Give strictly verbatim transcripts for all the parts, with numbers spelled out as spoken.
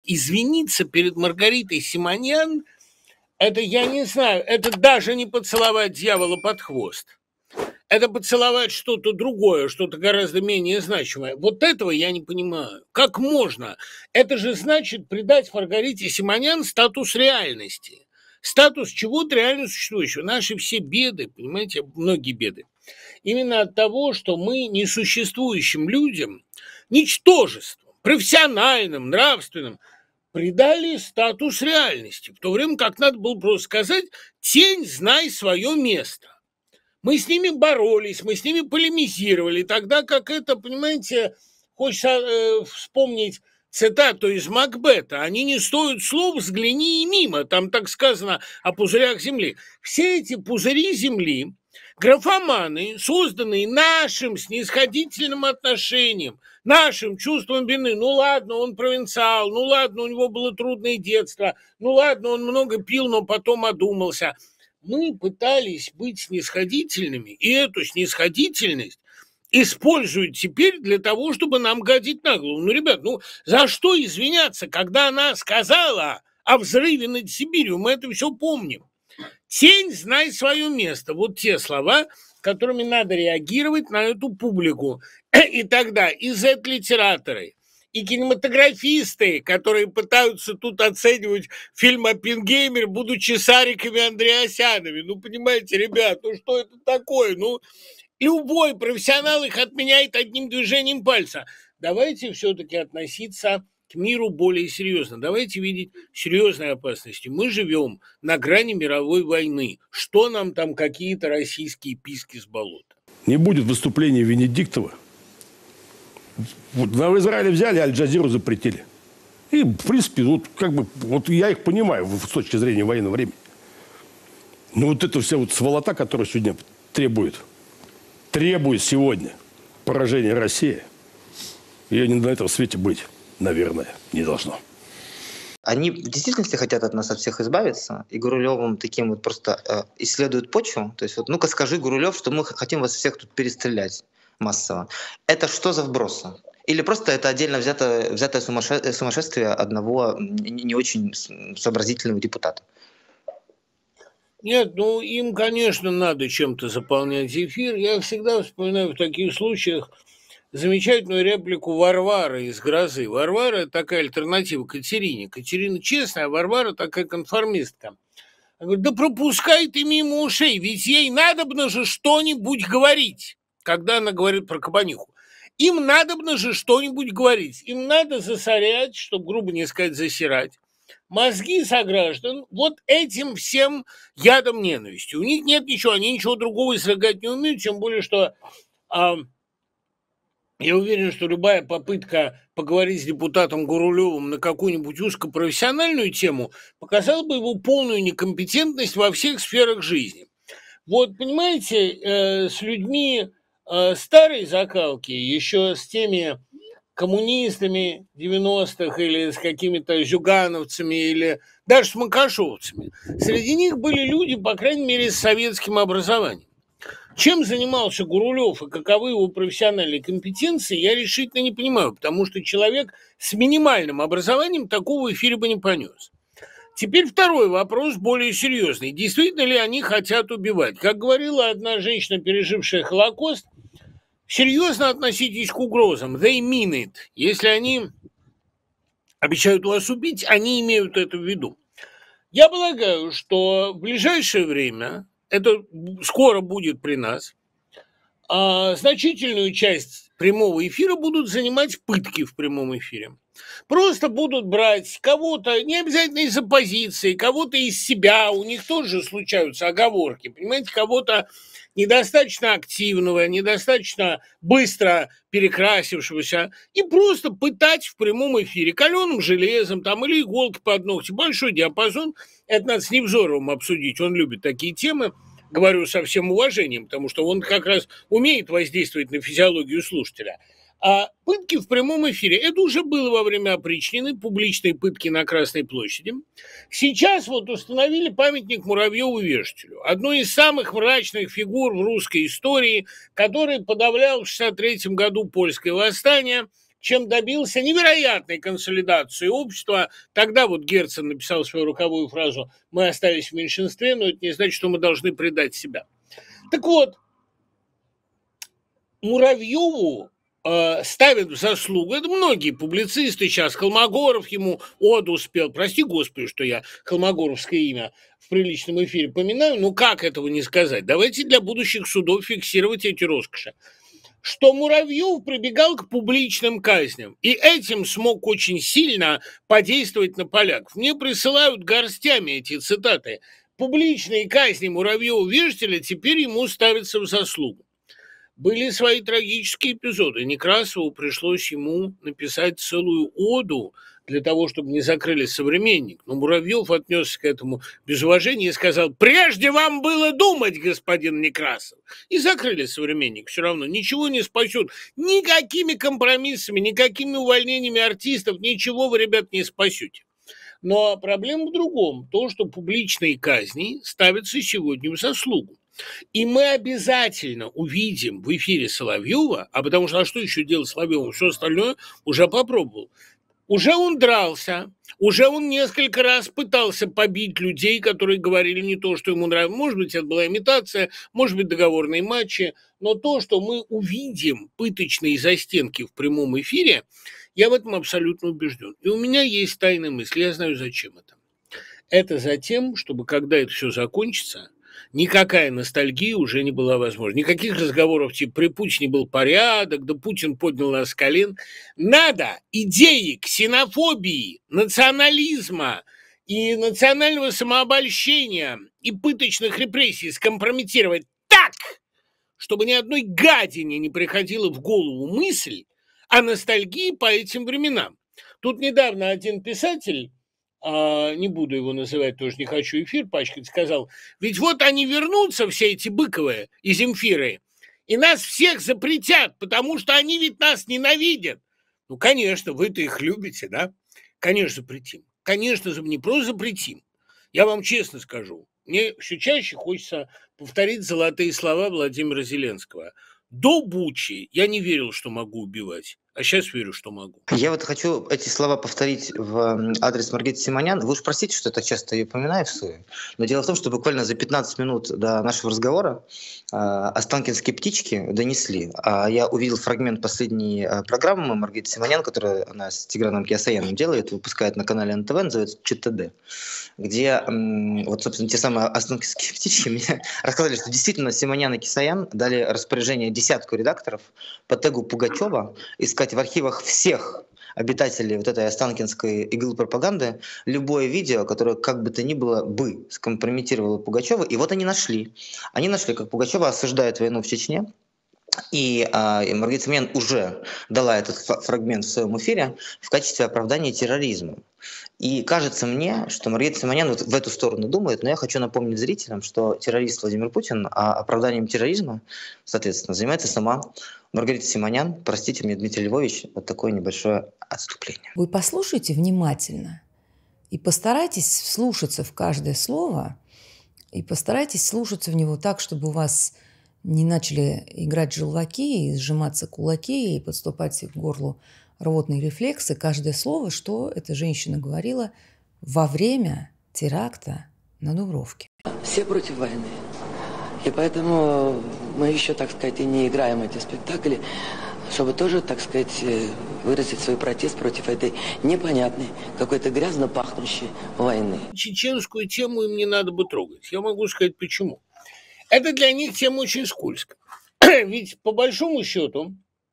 извиниться перед Маргаритой Симоньян, это, я не знаю, это даже не поцеловать дьявола под хвост. Это поцеловать что-то другое, что-то гораздо менее значимое. Вот этого я не понимаю. Как можно? Это же значит придать Маргарите Симоньян статус реальности. Статус чего-то реально существующего. Наши все беды, понимаете, многие беды, именно от того, что мы несуществующим людям, ничтожеством, профессиональным, нравственным, придали статус реальности. В то время как надо было просто сказать: тень, знай свое место. Мы с ними боролись, мы с ними полемизировали, тогда как это, понимаете, хочется э, вспомнить цитату из Макбета: «Они не стоят слов, взгляни и мимо», там так сказано о пузырях земли. Все эти пузыри земли, графоманы, созданные нашим снисходительным отношением, нашим чувством вины. Ну ладно, он провинциал, ну ладно, у него было трудное детство, ну ладно, он много пил, но потом одумался. Мы пытались быть снисходительными, и эту снисходительность используют теперь для того, чтобы нам гадить на голову. Ну, ребят, ну за что извиняться, когда она сказала о взрыве над Сибирью? Мы это все помним. Тень, знай свое место. Вот те слова, которыми надо реагировать на эту публику. И тогда и зет-литераторы, и кинематографисты, которые пытаются тут оценивать фильм «Оппенгеймер», будучи Сариками Андреасянами. Ну, понимаете, ребят, ну что это такое? Ну, любой профессионал их отменяет одним движением пальца. Давайте все-таки относиться к миру более серьезно. Давайте видеть серьезные опасности. Мы живем на грани мировой войны. Что нам там какие-то российские писки с болота? Не будет выступления Венедиктова. Вот в Израиле взяли, Аль-Джазиру запретили. И, в принципе, вот как бы, вот я их понимаю с точки зрения военного времени. Но вот эта вся вот сволота, которая сегодня требует, требует сегодня поражения России, ее не на этом свете быть, наверное, не должно. Они в действительности хотят от нас от всех избавиться, и Гурулевым таким вот просто э, исследуют почву. То есть вот, ну-ка скажи, Гурулев, что мы хотим вас всех тут перестрелять массово. Это что за вбросы? Или просто это отдельно взятое, взятое сумасше, сумасшествие одного не, не очень сообразительного депутата? Нет, ну им, конечно, надо чем-то заполнять эфир. Я всегда вспоминаю в таких случаях замечательную реплику Варвары из «Грозы». Варвара – такая альтернатива Катерине. Катерина честная, а Варвара такая конформистка. Она говорит: да пропускай ты мимо ушей, ведь ей надобно же что-нибудь говорить, когда она говорит про кабаниху. Им надобно же что-нибудь говорить. Им надо засорять, чтобы, грубо не сказать, засирать мозги сограждан вот этим всем ядом ненависти. У них нет ничего, они ничего другого изрыгать не умеют, тем более, что а, я уверен, что любая попытка поговорить с депутатом Гурулевым на какую-нибудь узкопрофессиональную тему показала бы его полную некомпетентность во всех сферах жизни. Вот, понимаете, э, с людьми э, старой закалки, еще с теми коммунистами девяностых или с какими-то зюгановцами или даже с макашовцами, среди них были люди, по крайней мере, с советским образованием. Чем занимался Гурулев и каковы его профессиональные компетенции, я решительно не понимаю, потому что человек с минимальным образованием такого в эфире бы не понес. Теперь второй вопрос, более серьезный. Действительно ли они хотят убивать? Как говорила одна женщина, пережившая Холокост, серьезно относитесь к угрозам. They mean it. Если они обещают вас убить, они имеют это в виду. Я полагаю, что в ближайшее время, это скоро будет при нас, а значительную часть прямого эфира будут занимать пытки в прямом эфире. Просто будут брать кого-то, не обязательно из оппозиции, кого-то из себя, у них тоже случаются оговорки, понимаете, кого-то недостаточно активного, недостаточно быстро перекрасившегося, и просто пытать в прямом эфире каленым железом там, или иголки под ногти. Большой диапазон, это надо с Невзоровым обсудить, он любит такие темы, говорю со всем уважением, потому что он как раз умеет воздействовать на физиологию слушателя. А пытки в прямом эфире, это уже было во время опричнины, публичные пытки на Красной площади. Сейчас вот установили памятник Муравьеву-Вешателю, одной из самых мрачных фигур в русской истории, который подавлял в шестьдесят третьем году польское восстание, чем добился невероятной консолидации общества. Тогда вот Герцен написал свою роковую фразу «Мы остались в меньшинстве, но это не значит, что мы должны предать себя». Так вот, Муравьеву э, ставят в заслугу, это многие публицисты сейчас, Холмогоров ему оду спел, прости господи, что я холмогоровское имя в приличном эфире поминаю, ну как этого не сказать? Давайте для будущих судов фиксировать эти роскоши. Что Муравьев прибегал к публичным казням, и этим смог очень сильно подействовать на поляков. Мне присылают горстями эти цитаты. Публичные казни Муравьева-Вештеля теперь ему ставятся в заслугу. Были свои трагические эпизоды. Некрасову пришлось ему написать целую оду для того, чтобы не закрыли «Современник». Но Муравьев отнесся к этому без уважения и сказал: «Прежде вам было думать, господин Некрасов». И закрыли «Современник». Все равно ничего не спасет. Никакими компромиссами, никакими увольнениями артистов, ничего вы, ребят, не спасете. Но проблема в другом. То, что публичные казни ставятся сегодня в заслугу. И мы обязательно увидим в эфире Соловьева, а потому что а что еще делать Соловьеву, все остальное уже попробовал. Уже он дрался, уже он несколько раз пытался побить людей, которые говорили не то, что ему нравилось. Может быть, это была имитация, может быть, договорные матчи, но то, что мы увидим пыточные застенки в прямом эфире, я в этом абсолютно убежден. И у меня есть тайная мысль, я знаю, зачем это. Это затем, чтобы, когда это все закончится, никакая ностальгия уже не была возможна. Никаких разговоров типа «при Путине был порядок», «да Путин поднял нас с колен». Надо идеи ксенофобии, национализма и национального самообольщения и пыточных репрессий скомпрометировать так, чтобы ни одной гадине не приходила в голову мысль о ностальгии по этим временам. Тут недавно один писатель, а, не буду его называть, тоже не хочу эфир пачкать, сказал: ведь вот они вернутся, все эти Быковы и Земфиры, и нас всех запретят, потому что они ведь нас ненавидят. Ну, конечно, вы-то их любите, да? Конечно, запретим. Конечно, не просто запретим. Я вам честно скажу, мне все чаще хочется повторить золотые слова Владимира Зеленского. До Бучи я не верил, что могу убивать, а сейчас верю, что могу. Я вот хочу эти слова повторить в адрес Маргариты Симонян. Вы уж простите, что я так часто ее упоминаю в суе, но дело в том, что буквально за пятнадцать минут до нашего разговора э, останкинские птички донесли. А я увидел фрагмент последней э, программы Маргариты Симонян, которую она с Тиграном Кеосаяном делает, выпускает на канале эн тэ вэ, называется ЧТД, где э, вот, собственно, те самые останкинские птички мне рассказали, что действительно Симонян и Кеосаян дали распоряжение десятку редакторов по тегу Пугачева искать в архивах всех обитателей вот этой останкинской иглы пропаганды любое видео, которое как бы то ни было бы скомпрометировало Пугачева. И вот они нашли. Они нашли, как Пугачева осуждает войну в Чечне. И, а, и Маргарита Симонян уже дала этот фрагмент в своем эфире в качестве оправдания терроризма. И кажется мне, что Маргарита Симонян вот в эту сторону думает, но я хочу напомнить зрителям, что террорист Владимир Путин, а оправданием терроризма, соответственно, занимается сама Маргарита Симонян. Простите мне, Дмитрий Львович, вот такое небольшое отступление. Вы послушайте внимательно и постарайтесь вслушаться в каждое слово, и постарайтесь слушаться в него так, чтобы у вас не начали играть желваки и сжиматься кулаки и подступать к горлу рвотные рефлексы. Каждое слово, что эта женщина говорила во время теракта на Дубровке. Все против войны. И поэтому мы еще, так сказать, и не играем эти спектакли, чтобы тоже, так сказать, выразить свой протест против этой непонятной, какой-то грязно пахнущей войны. Чеченскую тему им не надо бы трогать. Я могу сказать, почему. Это для них тема очень скользкая. Ведь, по большому счету,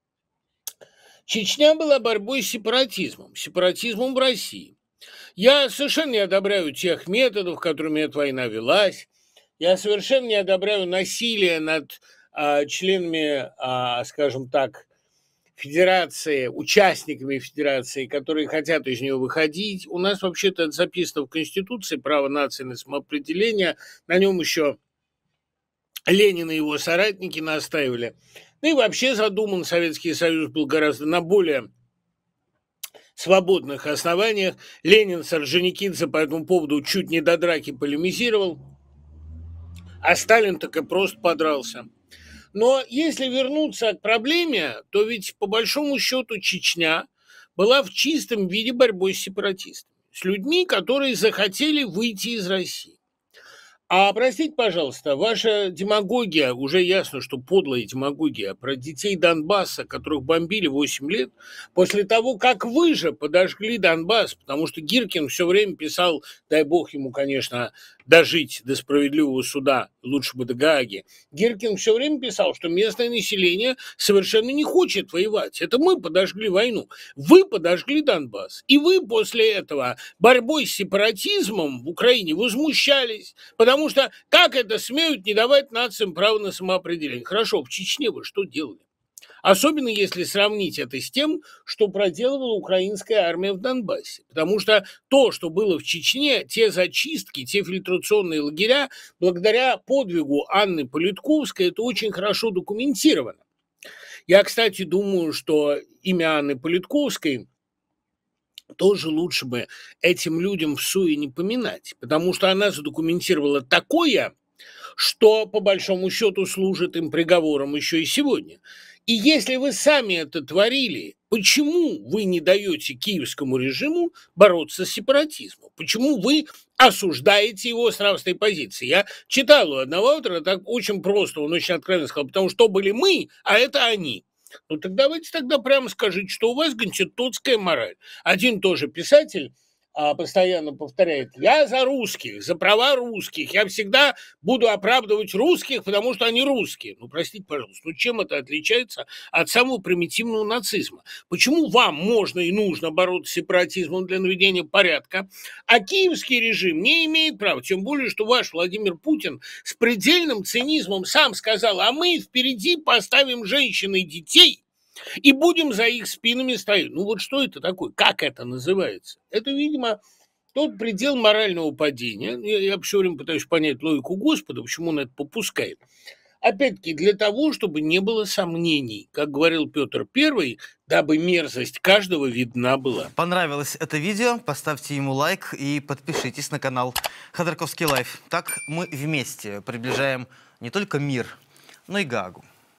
Чечня была борьбой с сепаратизмом, сепаратизмом в России. Я совершенно не одобряю тех методов, которыми эта война велась. Я совершенно не одобряю насилие над а, членами, а, скажем так, федерации, участниками федерации, которые хотят из нее выходить. У нас вообще-то это записано в Конституции, право нации на самоопределение. На нем еще Ленин и его соратники настаивали. Ну и вообще задуман Советский Союз был гораздо на более свободных основаниях. Ленин с Орджоникидзе по этому поводу чуть не до драки полемизировал, а Сталин так и просто подрался. Но если вернуться к проблеме, то ведь по большому счету Чечня была в чистом виде борьбой с сепаратистами, с людьми, которые захотели выйти из России. А простите, пожалуйста, ваша демагогия, уже ясно, что подлая демагогия про детей Донбасса, которых бомбили восемь лет, после того, как вы же подожгли Донбасс, потому что Гиркин все время писал, дай бог ему, конечно, дожить до справедливого суда, лучше бы до Гааги, Гиркин все время писал, что местное население совершенно не хочет воевать. Это мы подожгли войну. Вы подожгли Донбасс. И вы после этого борьбой с сепаратизмом в Украине возмущались, потому Потому что как это смеют не давать нациям право на самоопределение? Хорошо, в Чечне вы что делали? Особенно если сравнить это с тем, что проделывала украинская армия в Донбассе. Потому что то, что было в Чечне, те зачистки, те фильтрационные лагеря, благодаря подвигу Анны Политковской, это очень хорошо документировано. Я, кстати, думаю, что имя Анны Политковской тоже лучше бы этим людям в суе не поминать, потому что она задокументировала такое, что по большому счету служит им приговором еще и сегодня. И если вы сами это творили, почему вы не даете киевскому режиму бороться с сепаратизмом? Почему вы осуждаете его с нравственной позиции? Я читал у одного автора, так очень просто, он очень откровенно сказал, потому что были мы, а это они. Ну так давайте тогда прямо скажите, что у вас гончатотская мораль. Один тоже писатель а, постоянно повторяет: я за русских, за права русских, я всегда буду оправдывать русских, потому что они русские. Ну, простите, пожалуйста, ну чем это отличается от самого примитивного нацизма? Почему вам можно и нужно бороться с сепаратизмом для наведения порядка, а киевский режим не имеет права? Тем более, что ваш Владимир Путин с предельным цинизмом сам сказал: а мы впереди поставим женщин и детей и будем за их спинами стоять. Ну вот что это такое? Как это называется? Это, видимо, тот предел морального падения. Я, я все время пытаюсь понять логику Господа, почему он это попускает. Опять-таки, для того, чтобы не было сомнений, как говорил Петр Первый, дабы мерзость каждого видна была. Понравилось это видео? Поставьте ему лайк и подпишитесь на канал Ходорковский Лайф. Так мы вместе приближаем не только мир, но и Гаагу.